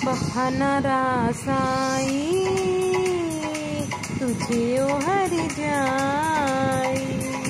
बफाना रासाई तुझे ओ हर जाई।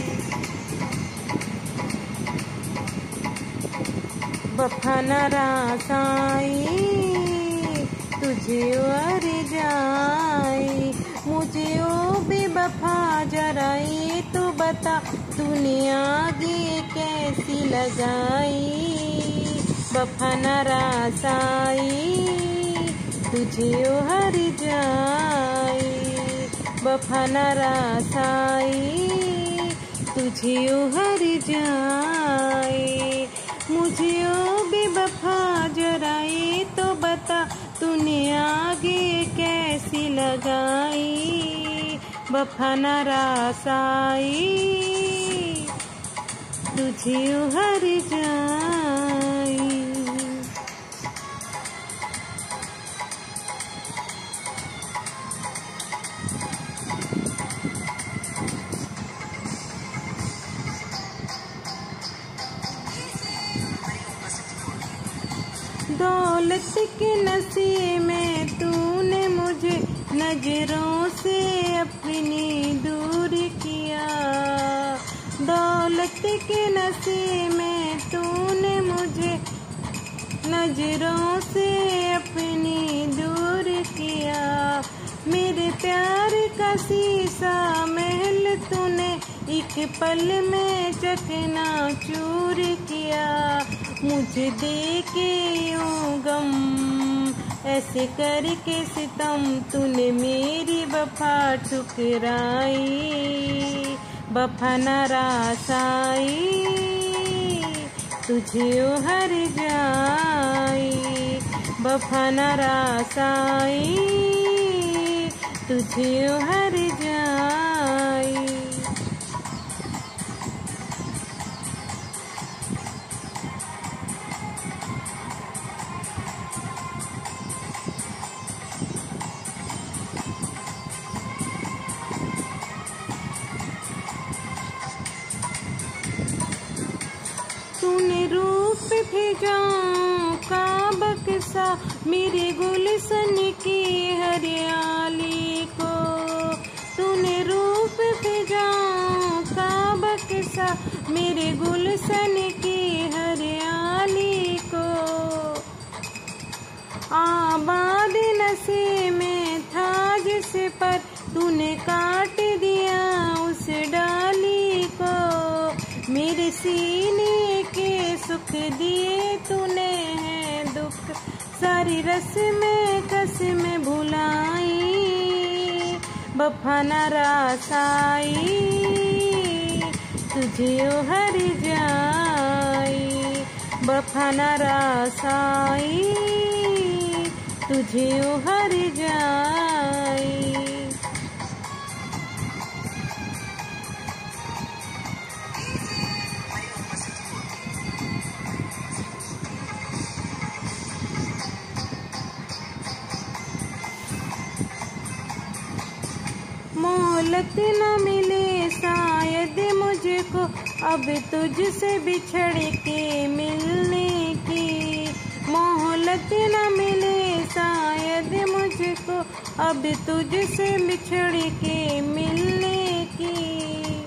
बफाना रासाई तुझे ओ हर जाई। मुझे ओ बेवफा जरा ये तो बता तूने आगे कैसी लगाई। बफाना रासाई तुझे ओ हर जाई। बफाना रासाई तुझे ओ हर जाई। मुझे ओ बेवफा जरा ये तो बता तूने आगे कैसी लगाई। बफाना रासाई तुझे ओ हर जाई। दौलत के नशे में तूने मुझे नजरों से अपनी दूर किया। दौलत के नशे में तूने मुझे नजरों से अपनी दूर किया। मेरे प्यार का शीशा महल तूने एक पल में चकनाचूर किया। मुझे दे के यूं गम ऐसे करके सितम तूने मेरी वफा ठुकराई। बफाना रासाई तुझे ओ हर जाई। बफाना रासाई तुझे ओ हर जाई। तूने रूप भेजाऊं का बक्सा मेरे गुलशन की हरियाली को। तूने रूप भेजाऊं का बक्सा मेरे गुलशन की हरियाली को। आबाद नशे में था जिस पर तूने काट दिया उस डाली को। मेरे सीने के सुख दिए तूने हैं दुख सारी रस में कस में भुलाई। बफाना रासाई तुझे ओ हर जाई। बफाना रासाई तुझे ओ हर जाई। मोहलत न मिले शायद मुझको अब तुझसे बिछड़ के मिलने की। मोहलत न मिले शायद मुझको अब तुझसे बिछड़ के मिलने की।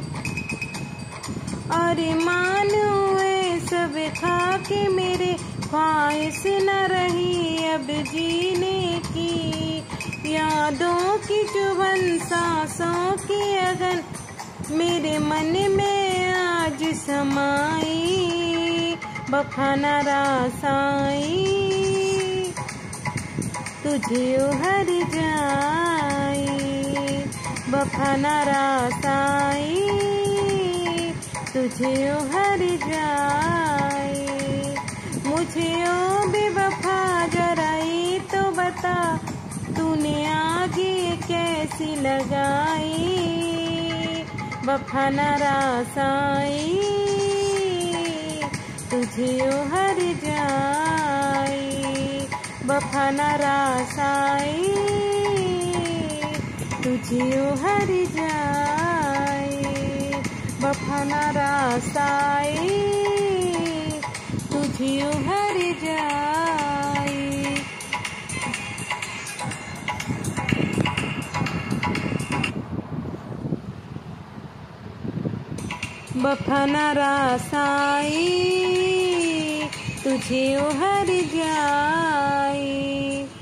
अरमान हुए सब खा के मेरे ख्वाहिश न रही अब जीने की। यादों की चुभन सांसों की अगन मेरे मन में आज समाई। बफाना रासाई तुझे ओ हर जाई। बफाना रासाई तुझे ओ हर जाई। मुझे ओ बेवफा जरा ये तो बता तूने आगे कैसी लगाई। बफाना रासाई तुझे ओ हर जाई। बफाना रासाई तुझे ओ हर जाई। बफाना रासाई तुझे ओ हर जाई। वफा न रासाई तुझे ओ हर जाई।